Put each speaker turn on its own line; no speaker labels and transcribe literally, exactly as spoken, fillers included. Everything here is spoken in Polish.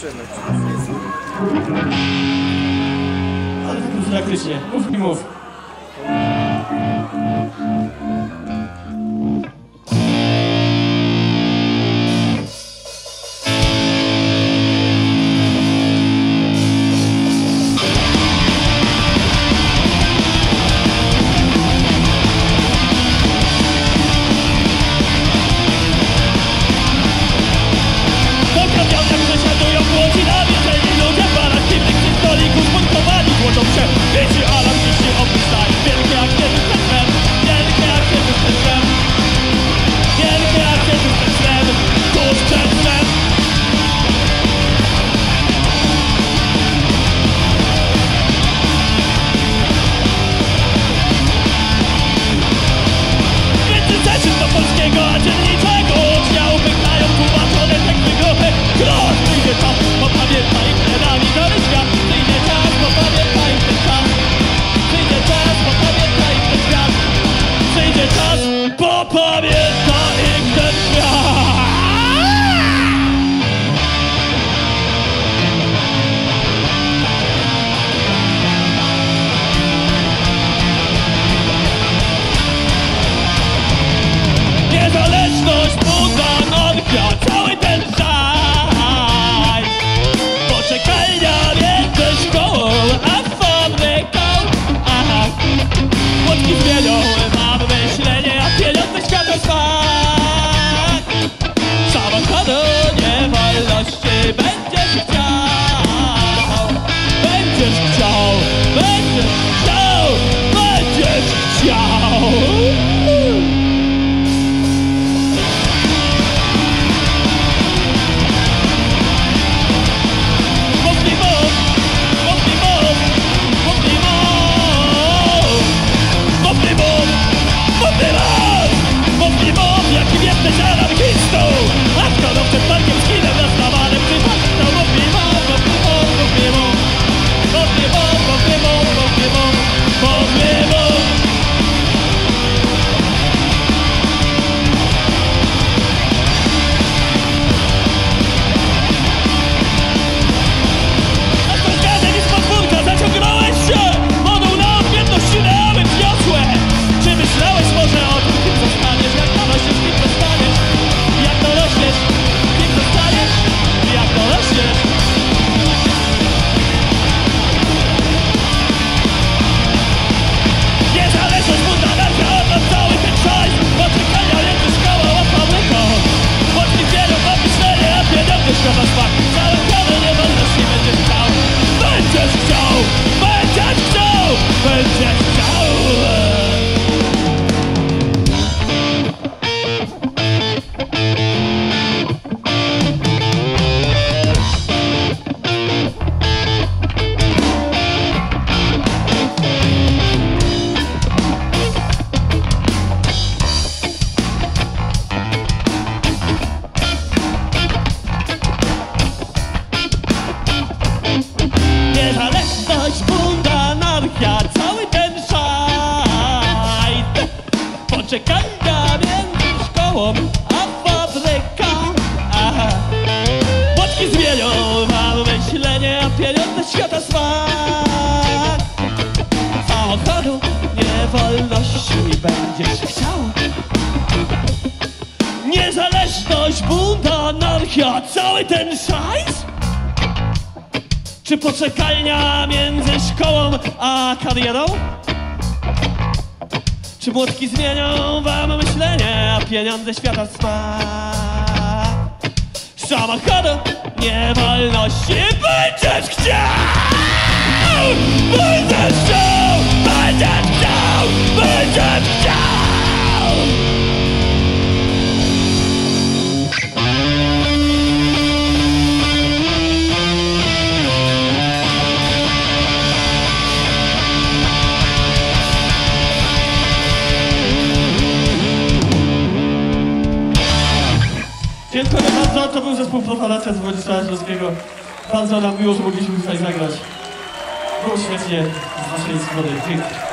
dziewczyny.
Ale tak profilaktycznie. Mów mi mów.
Wiecie, alarm wisi oprócz tak, wielkie jak kiedyś ten chleb, wielkie jak kiedyś ten chleb, wielkie jak kiedyś ten chleb, tuż przed chleb. Między do polskiego, a dzienniczego oddziału pychają tłumaczone teksty grupy. Król przyjdzie czas, bo pamiętaj, pedami do ryśka. Przyjdzie czas, bo pamiętaj ten czas. Przyjdzie czas, bo pamiętaj ten świat. Przyjdzie czas, bo pamiętaj ten świat. Niezależność, buda, norka, cały ten szajs. Poczekalnia między szkołą a fabryką. Aha, młotki zmienią, mam myślenie, a pieniądze świata smak. Samochodu niewolności będziesz chciał. Będziesz chciał, będziesz chciał, będziesz chciał. Czekania między szkołą a fabryką. Aha. Młotki zmienią wam myślenie, a pieniądze świata smak. Samochodu niewolności będziesz chciał. Niezależność, bunt, anarchia, cały ten szajs? Czy poczekalnia między szkołą a karierą? Czy młotki zmienią wam myślenie, a pieniądze świata smak? Samochodu niewolności będziesz chciał! Będziesz chciał! Będziesz chciał! Będziesz chciał!
Dziękuję bardzo, to był zespół Profanacja z Władysława Śląskiego. Bardzo nam miło, że mogliśmy tutaj zagrać. Było świetnie z waszej strony. Dzięki.